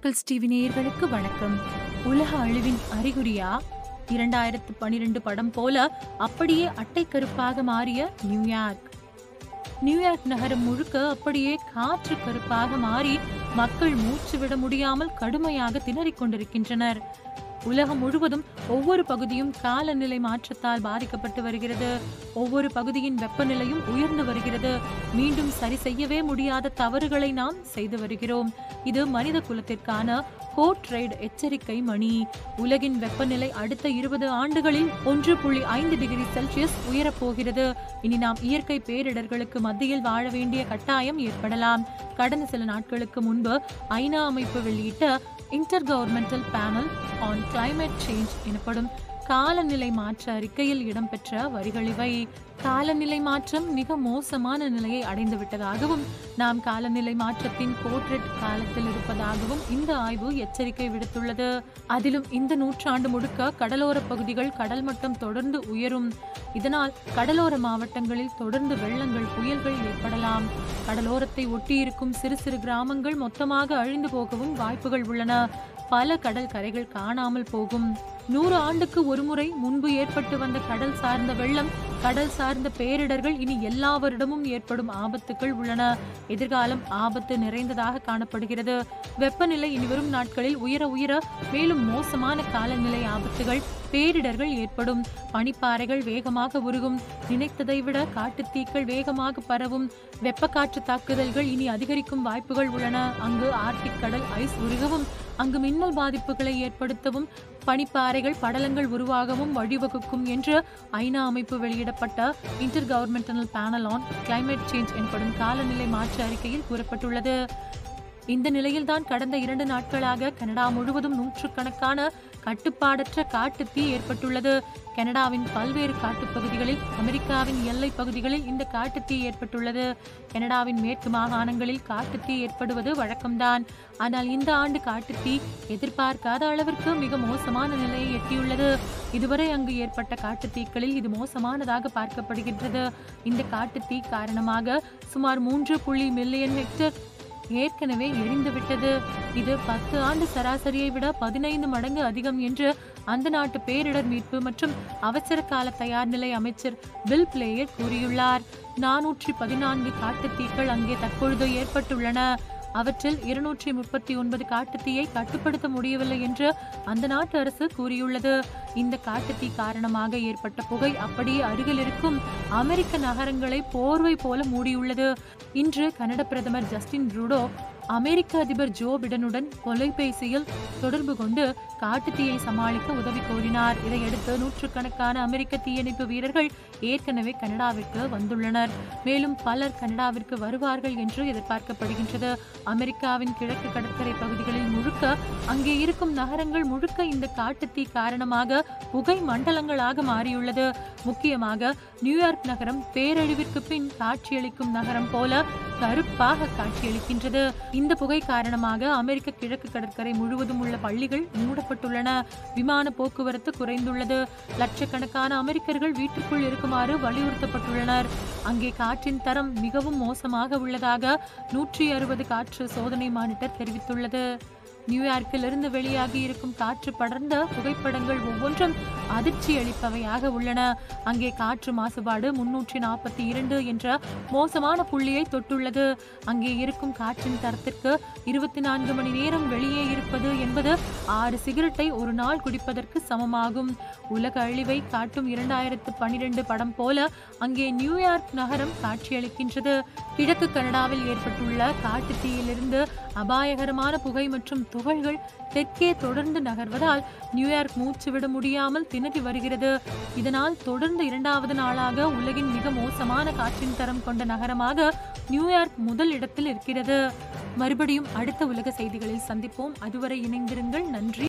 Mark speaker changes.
Speaker 1: Miracles TV நேயர்களுக்கு வணக்கம். உலக அழிவின் அறிகுறியா? 2012 படம் போல அப்படியே அட்டை கருப்பாக மாறிய நியூயார்க் நகரம் முழுக்க அப்படியே காற்று கருப்பாக மாறி மக்கள் மூச்சு விட முடியாமல் கடுமையாக திணறிக் கொண்டிருக்கின்றனர். உலகம் முழுவதும் ஒவ்வொரு பகுதியும் காலநிலை மாற்றத்தால் பாதிக்கப்பட்டு வருகிறது. ஒவ்வொரு பகுதியின் வெப்பநிலையும் உயர்ந்து வருகிறது. மீண்டும் சரி செய்யவே முடியாத தவறுகளை நாம் செய்து வருகிறோம். இது மனித குலத்திற்கான கோட் ரெட் எச்சரிக்கை மணி. உலகின் வெப்பநிலை அடுத்த 20 ஆண்டுகளில் 1.5 டிகிரி செல்சியஸ் உயரப்போகிறது. இனி நாம் இயற்கை பேரிடர்களுக்கு மத்தியில் வாழ வேண்டிய கட்டாயம் ஏற்படலாம். கடந்த சில நாட்களுக்கு முன்பு ஐநா அமைப்பு வெளியிட்ட intergovernmental panel on climate change எனப்படும் காலநிலை மாற்ற அறிக்கையில் இடம்பெற்ற வரிகள் இவை. காலநிலை மாற்றம் மிக மோசமான நிலையை அடைந்து விட்டதாகவும் நாம் காலநிலை மாற்றத்தின் கோட்ரெட் காலத்தில் இருப்பதாகவும் இந்த ஆய்வு எச்சரிக்கை விடுத்துள்ளது. அதிலும் இந்த நூற்றாண்டு முழுக்க கடலோர பகுதிகள் கடல் மட்டம் தொடர்ந்து உயரும். இதனால் கடலோர மாவட்டங்களில் தொடர்ந்து வெள்ளங்கள், புயல்கள் ஏற்படலாம். கடலோரத்தை ஒட்டியிருக்கும் சிறு சிறு கிராமங்கள் மொத்தமாக அழிந்து போகவும் வாய்ப்புகள் உள்ளன. பல கடல் கரைகள் காணாமல் போகும். 100 ஆண்டுக்கு ஒருமுறை முன்பு ஏற்பட்டு வந்த கடல் சார்ந்த வெள்ளம், கடல் சார்ந்த பேரிடர்கள் இனி எல்லா வருடமும் ஏற்படும் ஆபத்துக்கள் உள்ளன. எதிர்காலம் ஆபத்து நிறைந்ததாக காணப்படுகிறது. வெப்பநிலை இனிவரும் நாட்களில் உயர மேலும் மோசமான காலநிலை ஆபத்துகள், பேரிடர்கள் ஏற்படும். பனிப்பாறைகள் வேகமாக உருகும். நினைத்ததை விட காட்டுத்தீக்கள் வேகமாக பரவும். வெப்பக்காற்று தாக்குதல்கள் இனி அதிகரிக்கும் வாய்ப்புகள் உள்ளன. அங்கு ஆர்டிக் கடல் ஐஸ் உருகவும், அங்கு மின்னல் பாதிப்புகளை ஏற்படுத்தவும், பனிப்பாறைகள் படலங்கள் உருவாகவும் வழிவகுக்கும் என்று ஐநா அமைப்பு வெளியிடப்பட்ட intergovernmental panel on climate change எனப்படும் காலநிலை மாற்ற அறிக்கையில் கூறப்பட்டுள்ளது. இந்த நிலையில்தான் கடந்த 2 நாட்களாக கனடா முழுவதும் நூற்றுக்கணக்கான கட்டுப்பாடற்ற காட்டு தீ ஏற்பட்டுள்ளது. கனடாவின் பல்வேறு காட்டுப்பகுதிகளில், அமெரிக்காவின் எல்லை பகுதிகளில் இந்த காட்டுத்தீ ஏற்பட்டுள்ளது. கனடாவின் மேற்கு மாகாணங்களில் காட்டுத்தீ ஏற்படுவது வழக்கம்தான். ஆனால் இந்த ஆண்டு காட்டுத்தீ எதிர்பார்க்காத அளவிற்கு மிக மோசமான நிலையை எட்டியுள்ளது. இதுவரை அங்கு ஏற்பட்ட காட்டுத்தீக்களில் இது மோசமானதாக பார்க்கப்படுகின்றது. இந்த காட்டுத்தீ காரணமாக சுமார் 3 மில்லியன் ஹெக்டேர் ஏற்கனவே எரிந்துவிட்டது. இது 10 ஆண்டு சராசரியை விட 15 மடங்கு அதிகம் என்று அந்த நாட்டு பேரிடர் மீட்பு மற்றும் அவசர கால தயார்நிலை அமைச்சர் பில் பிளேயர் கூறியுள்ளார். 414 காட்டுத்தீக்கள் அங்கே தற்பொழுது ஏற்பட்டுள்ளன. அவற்றில் 239 காட்டுத்தீயை கட்டுப்படுத்த முடியவில்லை என்று அந்த நாட்டு அரசு கூறியுள்ளது. இந்த காட்டுத்தீ காரணமாக ஏற்பட்ட புகை அப்படியே அருகில் இருக்கும் அமெரிக்க நகரங்களை போர்வை போல மூடியுள்ளது. இன்று கனடா பிரதமர் ஜஸ்டின் ட்ரூடோ அமெரிக்க அதிபர் ஜோ பிடனுடன் தொலைபேசியில் தொடர்பு கொண்டு காட்டுத்தீயை சமாளிக்க உதவி கோரினார். இதையடுத்து நூற்றுக்கணக்கான அமெரிக்க தீயணைப்பு வீரர்கள் ஏற்கனவே கனடாவிற்கு வந்துள்ளனர். மேலும் பலர் கனடாவிற்கு வருவார்கள் என்று எதிர்பார்க்கப்படுகின்றது. அமெரிக்காவின் கிழக்கு கடற்கரை பகுதிகளில் முழுக்க, அங்கே இருக்கும் நகரங்கள் முழுக்க இந்த காட்டுத்தீ காரணமாக புகை மண்டலங்களாக மாறியுள்ளது. முக்கியமாக நியூயார்க் நகரம் பேரழிவிற்கு பின் காட்சியளிக்கும் நகரம் போல கருப்பாக காட்சியளிக்கின்றது. இந்த புகை காரணமாக அமெரிக்க கிழக்கு கடற்கரை முழுவதும் உள்ள பள்ளிகள் மூடப்பட்டுள்ளன. விமான போக்குவரத்து குறைந்துள்ளது. லட்சக்கணக்கான அமெரிக்கர்கள் வீட்டுக்குள் இருக்குமாறு வலியுறுத்தப்பட்டுள்ளனர். அங்கே காற்றின் தரம் மிகவும் மோசமாக உள்ளதாக 160 காற்று சோதனை மானிட்டர் தெரிவித்துள்ளது. நியூயார்க்கிலிருந்து வெளியாகி இருக்கும் காற்று படர்ந்த புகைப்படங்கள் ஒவ்வொன்றும் அதிர்ச்சி அளிப்பவையாக உள்ளன. அங்கே காற்று மாசுபாடு 342 என்ற மோசமான புள்ளியை தொட்டுள்ளது. அங்கே இருக்கும் காற்றின் தரத்திற்கு 24 மணி நேரம் வெளியே இருப்பது என்பது 6 சிகரெட்டை ஒரு நாள் குடிப்பதற்கு சமமாகும். உலக அழிவை காட்டும் 2012 படம் போல அங்கே நியூயார்க் நகரம் காட்சியளிக்கின்றது. கிழக்கு கனடாவில் ஏற்பட்டுள்ள காட்டு தீயிலிருந்து அபாயகரமான புகை மற்றும் துகள்கள் தெற்கே தொடர்ந்து நகர்வதால் நியூயார்க் மூச்சு விட முடியாமல் திணறி வருகிறது. இதனால் தொடர்ந்து 2வது நாளாக உலகின் மிக மோசமான காற்றின் தரம் கொண்ட நகரமாக நியூயார்க் முதல் இடத்தில் இருக்கிறது. மறுபடியும் அடுத்த உலக செய்திகளில் சந்திப்போம். அதுவரை இணைந்திருங்கள். நன்றி.